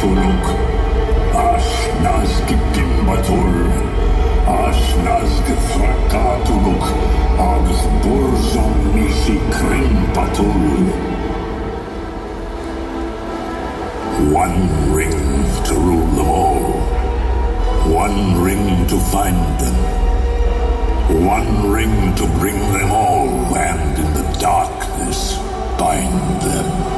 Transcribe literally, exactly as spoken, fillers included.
Tuluk, Ashnazg Gimbatul, Ashnazg Thrakatuluk, Agh Burzon Nisi Krimpatul. One ring to rule them all, one ring to find them, one ring to bring them all, and in the darkness bind them.